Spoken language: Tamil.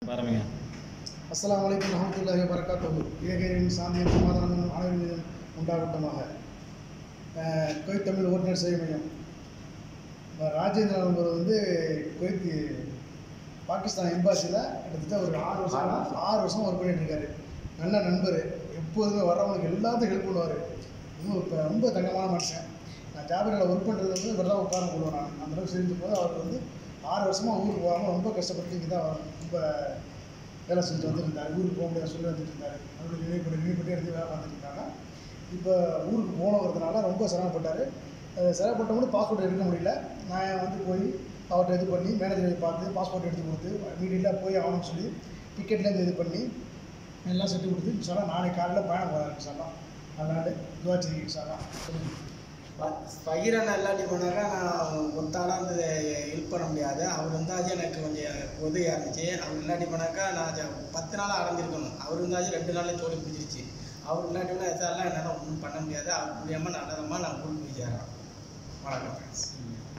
பாருங்க. அஸ்ஸலாமு அலைக்கும் வரஹ்மத்துல்லாஹி வபரகாத்துஹு. ஏகையின் சாந்தியும் சமாதானமும் அனைவரின் மீதும் உண்டாகட்டுமாக. குவைத் தமிழ் ஓட்டுநர் சேவை மையம் ராஜேந்திரன் என்பவர் குவைத் பாகிஸ்தான் எம்பாசியில் கிட்டத்தட்ட ஒரு 6 வருஷம் ஒர்க் பண்ணிட்டு இருக்காரு. நல்ல நண்பர், எப்போதுமே வர்றவங்களுக்கு எல்லாத்தையும் ஹெல்ப் பண்ணுவார். ரொம்ப தங்கமான மனுஷன். நான் ஜாபரில் ஒர்க் பண்ணுறது இவர் தான் உட்கார போடுவேன். நான் அந்த அளவுக்கு செஞ்சு போது அவர் 6 வருஷமாக ஊருக்கு போகாமல் ரொம்ப கஷ்டப்பட்டு இங்கே தான் ரொம்ப வேலை செஞ்சு வந்துருந்தார். ஊருக்கு போக முடியாது சொல்லி வந்துட்டு இருந்தார். அவருடைய நினைப்பட்டு எடுத்து வேலை பார்த்துட்டு இருக்காங்க. இப்போ ஊருக்கு போனவங்கிறதுனால ரொம்ப சிரமப்பட்டார். சிரமப்பட்டவங்களும் பாஸ்போர்ட் எடுக்க முடியல. நான் போய் அவர்கிட்ட இது பண்ணி மேனேஜர் பார்த்து பாஸ்போர்ட் எடுத்து கொடுத்து இமீடியட்டாக போய் ஆகணும்னு சொல்லி டிக்கெட்லேருந்து இது பண்ணி எல்லாம் செட்டு கொடுத்து இன்ஷால்லா நாளைக்கு காலையில் பயணம் போகிறாரு. இன்ஷால்லா அதனால் துவா செய்யுங்க. இன்ஷால்லா பகிரனை இல்லாட்டி போனாக்கா நான் ஒத்தாலாம் ஹெல்ப் பண்ண முடியாது. அவர் இருந்தாச்சும் எனக்கு கொஞ்சம் உதவியாக இருந்துச்சு. அவர் இல்லாட்டி போனாக்கா நான் 10 நாளாக அடைஞ்சிருக்கணும். அவர் இருந்தாச்சும் 2 நாளில் தோல்வி பிடிச்சிருச்சு. அவர் இல்லாட்டி போனால் எதாலாம் என்னால் ஒன்றும் பண்ண முடியாது. அவர் முடியாமல் நல்லதமாக நான் ஊருக்கு போய் சேர்றேன். வணக்கம் ஃப்ரெண்ட்ஸ்.